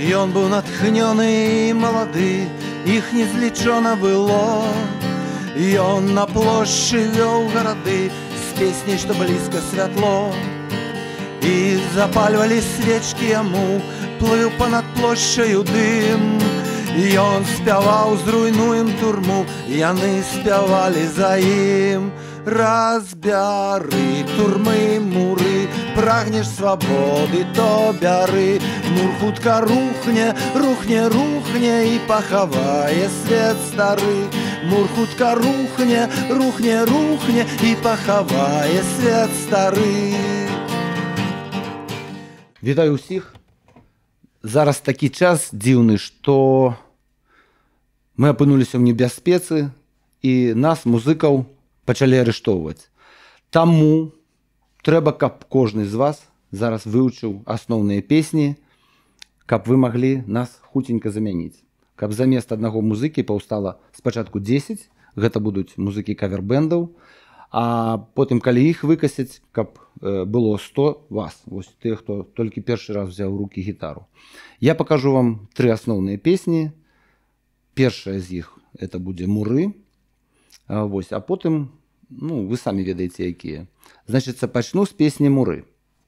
Ён быў натхнёны і малады, іх незлічона было. Ён на плошчы вёў гарады з песняй, што блізка святло. І запальвалі свечкі яму, плыў панад плошчаю дым. Ён спяваў «Зруйнуем турму», яны спявалі за ім. Разбяры турмы муры, прагнеш свабоды, то бяры. Мур хутка рухне, рухне, рухне і пахавае свет стары. Мур хутка рухне, рухне, рухне і пахавае свет стары. Вітаю ўсіх. Зараз такі час дзіўны, што мы апынуліся ў небяспецы і нас, музыкаў, пачалі арыштоўваць. Таму трэба, каб кожны з вас зараз вывучыў асноўныя песні, каб вы маглі нас хуценька замяніць. Каб замест аднаго музыкі паўстала спачатку 10, гэта будуць музыкі кавер-бэндаў, а потым, калі іх выкасяць, каб было 100 вас, вось тыя, хто толькі першы раз взяў у рукі гітару. Я пакажу вам 3 асноўныя песні. Першая з іх это будзе «Муры». Вось, а потым, вы самі ведаеце, якія. Значыцца, пачну з песні «Муры».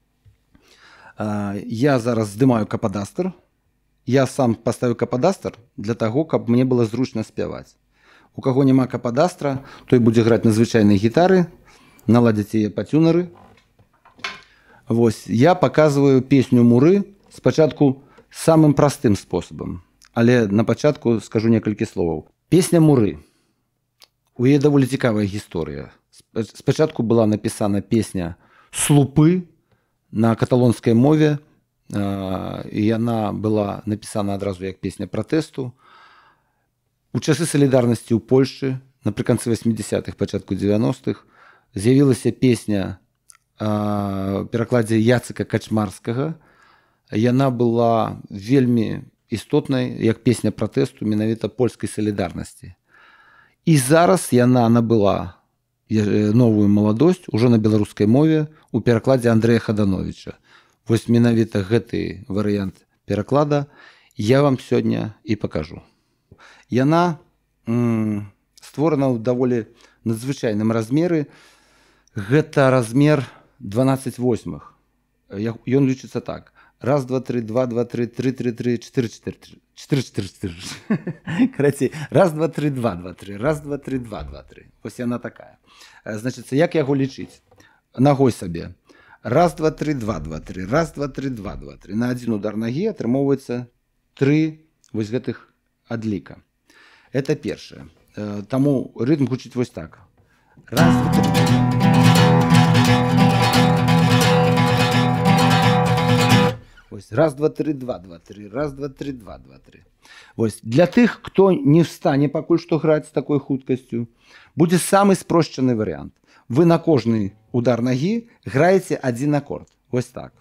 Я зараз здымаю кападастр. Я сам паставіў кападастр для таго, каб мне было зручна спяваць. У каго няма кападастра, той будзе граць на звычайнай гітары, наладзяць яе патюнары. Вось, я паказваю песню «Муры» спачатку самым простым спосабам, але на пачатку скажу некалькі словаў. Песня «Муры». У яе даволі цікавая гісторыя. Спачатку была напісана песня «Слупы» на каталонскай мове, і яна была напісана адразу як песня пратэсту. У часы салідарнасці ў Польшчы, напрыканцы 80-х, пачатку 90-х, з'явілася песня ў перакладзе Яцыка Качмарскага. Яна была вельмі істотнай, як песня пратэсту менавіта польскай салідарнасці. І зараз яна набыла новую маладосць ужо на беларускай мове у перакладзе Андрэя Хадановіча. Вось менавіта гэты варыянт пераклада я вам сёння і пакажу. Яна створана ў даволі надзвычайным размеры. Гэта размер 12/8. Ён лічыцца так. 1, 2, 3, 2, 2, 3, 3, 3, 3, 4, 4, 4, 4, 4. Карацей, 1, 2, 3, 2, 2, 3, 1, 2, 3, 2, 2, 3. Ось яна такая. Значыцца, як яго лічыць? Нагой сабе. 1, 2, 3, 2, 2, 3, 1, 2, 3, 2, 2, 3. На адзін удар нагі атрымоўваецца 3 вось гэтых адліка. Это першае. Таму рытм гучыць вось так. 1, 2, 3. Вось 1, 2, 3, 2, 2, 3. 1, 2, 3, 2, 2, 3. Вось для тых, хто не встане пакуль што граць з такой хуткасцю, будзе самы спрошчаны варыянт. Вы на кожны удар нагі граеце адзін акорд. Вось так.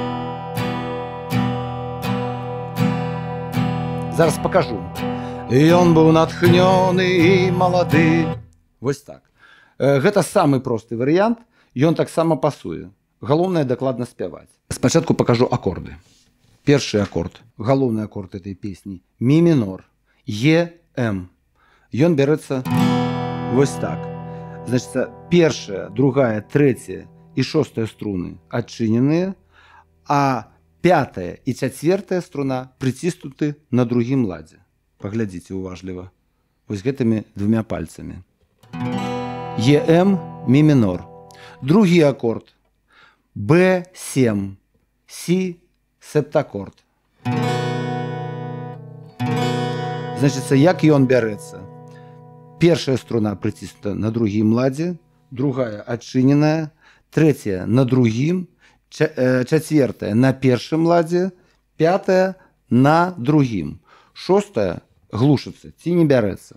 Зараз пакажу. Ён быў натхнёны і малады. Вось так. Гэта самы просты варыянт. Ён таксама пасуе. Галоўнае дакладна спяваць. Спачатку пакажу акорды. Першы акорд, галоўны акорд этой песні. Мі мінор. Е-М. Ён бярэцца вось так. Значыцца, першая, другая, трэцяя і шостая струны адчыненыя, а пятая і чацвертая струна прыціснуты на другім ладзе. Паглядзіце уважліва. Вось гэтымі 2 пальцамі. Е-М, мі мінор. Другі акорд. Б7, Сі, септакорд. Значыцца, як ён бярэцца? Першая струна прыціснута на другім ладзе, другая адчыненая, трэцяя на другім, чацвертая на першым ладзе, пятая на другім. Шостая глушыцца ці не бярэцца.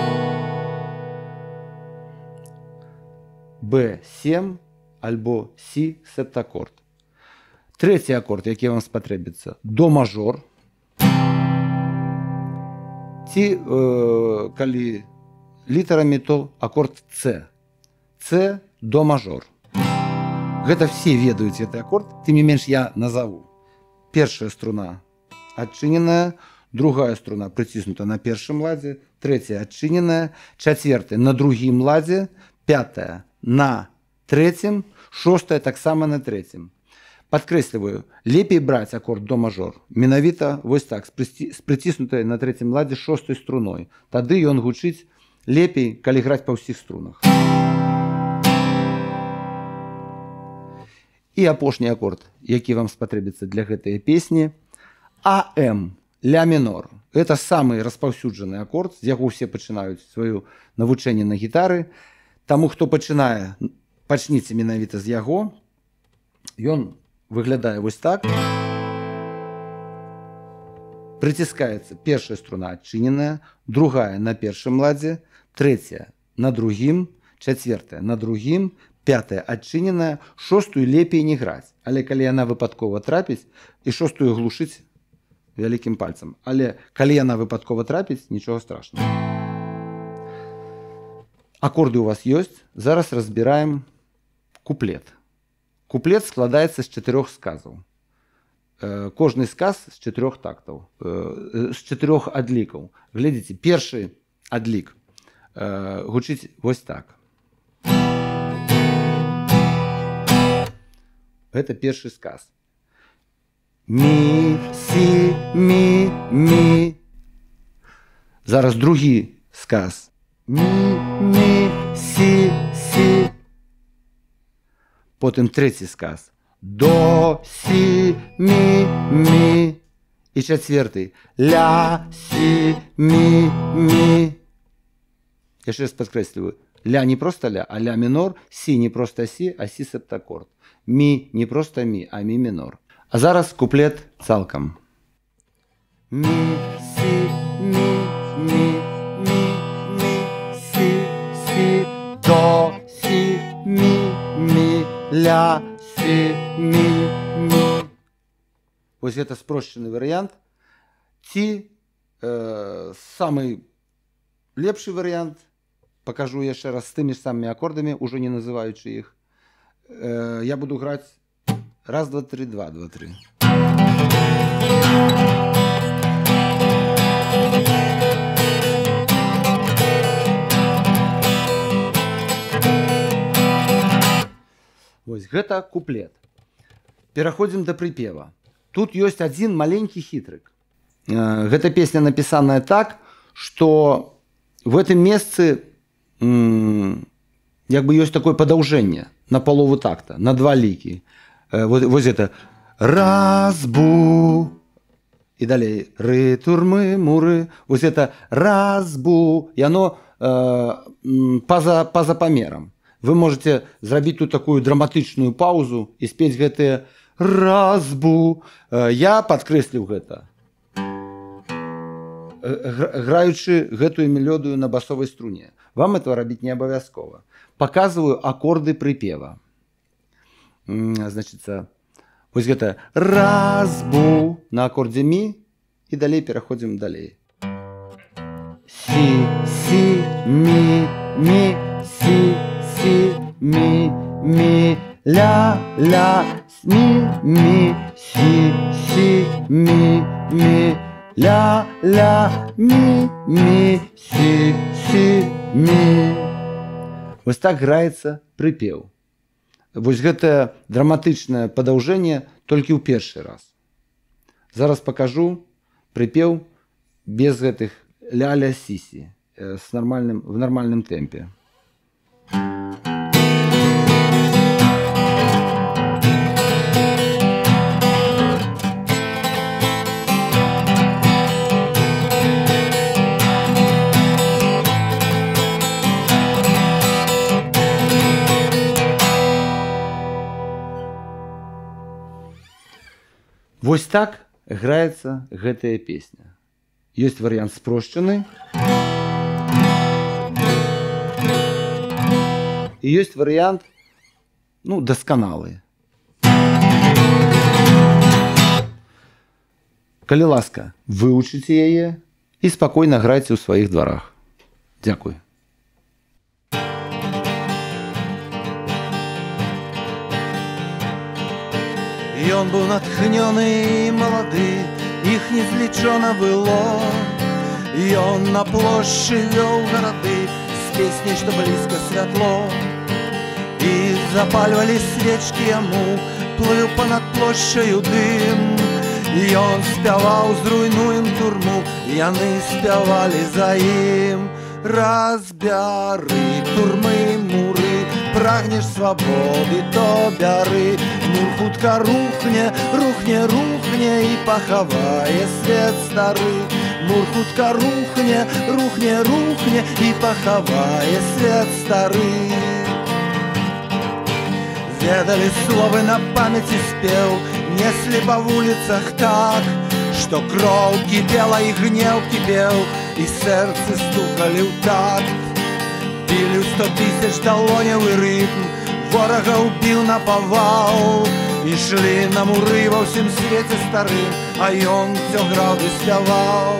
Б7 альбо Сі септакорд. Трэці акорд, які вам спатрэбіцца, до мажор. Ці, калі літарамі, то акорд С. С до мажор. Гэта все ведаюць гэты акорд, тым не менш я назову. Першая струна адчыненая, другая струна прыціснута на першым ладзе, трэцяя адчыненая, чацвёртая на другім ладзе, пятая на трэцім, шостая таксама на трэцім. Падкрэсліваю, лепей браць акорд до мажор менавіта вось так, з прыціснутай на трэцім ладзе шостай струной. Тады ён гучыць лепей, калі граць па ўсіх струнах. І апошні акорд, які вам спатрэбіцца для гэтай песні, АМ, ля мінор. Это самы распаўсюджаны акорд, з яго ўсе пачынаюць сваё навучанне на гітары. Таму, хто пачынае, пачніце менавіта з яго. Ён выглядае вось так. Прыціскаецца першая струна адчыненая, другая на першым ладзе, трэцяя на другім, чацвёртая на другім, пятая адчыненая, шостую лепей не граць. Але калі яна выпадкова трапіць, і шостую глушыць вялікім пальцам. Але калі яна выпадкова трапіць, нічога страшнага. Акорды ў вас ёсць. Зараз разбіраем куплет. Куплет складаецца з 4 сказаў. Кожны сказ з 4 тактаў, з 4 адлікаў. Глядзіце, першы адлік гучыць вось так. Гэта першы сказ. Мі, сі, мі, мі. Зараз другі сказ. Мі, мі, сі, сі. Потым трэці сказ. До, сі, мі, мі. І чацвёрты. Ля, сі, мі, мі. Яшчэ раз падкрэсліваю. Ля не проста ля, а ля мінор. Сі не проста сі, а сі септакорд. Мі не проста мі, а мі мінор. А зараз куплет цалкам. Мі, сі, мі, мі, мі, мі, сі, сі, до, сі, мі, мі, ля, сі, мі, мі. Вось гэта спрошчаны варыянт. Ці самы лепшы варыянт, пакажу яшчэ раз з тымі ж самымі акордамі, ужо не называючы іх. Я буду граць раз, два, три, два, два, три. Вось гэта куплет. Пераходзім да прыпева. Тут ёсць адзін маленькі хітрык. Гэта песня напісаная так, што в гэтым месцы як бы ёсць такое падаўжэнне на палову такта, на 2 лікі. Вось это раз-бу. І далей ры-турмы, муры. Вось это раз-бу. І оно па-за памерам. Вы можете зрабіць тут такую драматычную паузу і спець гэтыя раз-бу. Я падкрэсліў гэта. Граючы гэтую мелодыю на басовай струне. Вам этого рабіць не абавязкова. Показываю аккорды припева. Значит, вот это раз-бу на аккорде ми и далее переходим далее. Си, си, ми, ми, си, си, ми, ми, ля, ля, ми, ми, си, си, ми, ми, ля, ля, ми, ми, си, си, ми. Вось так граецца прыпеў. Вось гэта драматычнае падаўжэнне толькі ў першы раз. Зараз пакажу прыпеў без гэтых ля-ля-сі-сі в нармальным тэмпе. Вось так граецца гэтая песня. Ёсць варыянт спрошчаны. І ёсць варыянт, дасканалы. Калі ласка, вывучыце яе і спакойна грайце ў сваіх дварах. Дзякуй. Ён быў натхнёны і малады, іх незлічона было. Ён на плошчы вёў гарады з песняй, што блізка святло. І запальвалі свечкі яму, плыў панад плошчаю дым. Ён спяваў «Зруйнуем турму», яны спявалі за ім. Разбяры турмы муры, прагнеш свабоды, то бяры. Мур хутка рухне, рухне, рухне і пахавае свет стары. Мур хутка рухне, рухне, рухне і пахавае свет стары. Ведалі словы на памяці спеў, неслі па вуліцах так, што кроў кіпела і гнеў кіпеў, і сэрцы стукалі ў такт. Білі ў 100 000 далоняў і рытм, ворага ўбіў напавал. Ішлі на муры ва ўсім свеце старым, а ён усё граў ды спяваў.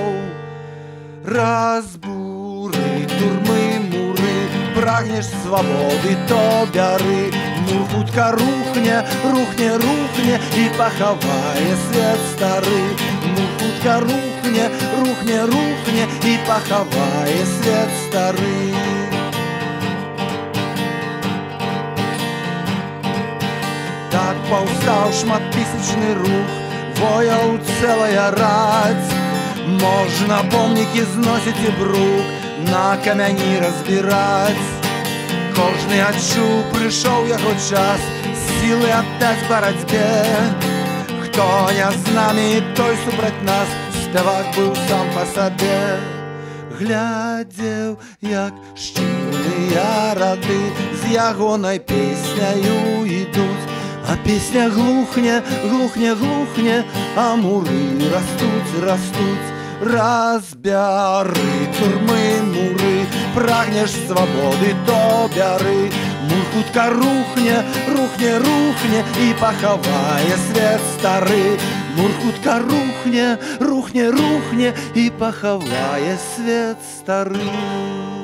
Разбуры турмы муры, прагнеш свабоды, то бяры. Мур хутка рухне, рухне, рухне і пахавае свет стары. Мур хутка рухне, рухне, рухне і пахавае свет стары. Так паўстаў шматтысячны рух, вояў цэлая раць. Можна помнікі зносіць і брук на камяні разбіраць. Кожны адчуў, прыйшоў яго час сілы аддаць барацьбе. Хто не з намі, той супраць нас, спявак быў сам па сабе. Глядзеў, як шчыльныя рады з ягонай песняю ідуць. А песня глухне, глухне, глухне, а муры растуць, растуць. Разбяры турмы муры, прагнеш свабоды, то бяры. Мур хутка рухне, рухне, рухне і пахавае свет стары. Мур хутка рухне, рухне, рухне і пахавае свет стары.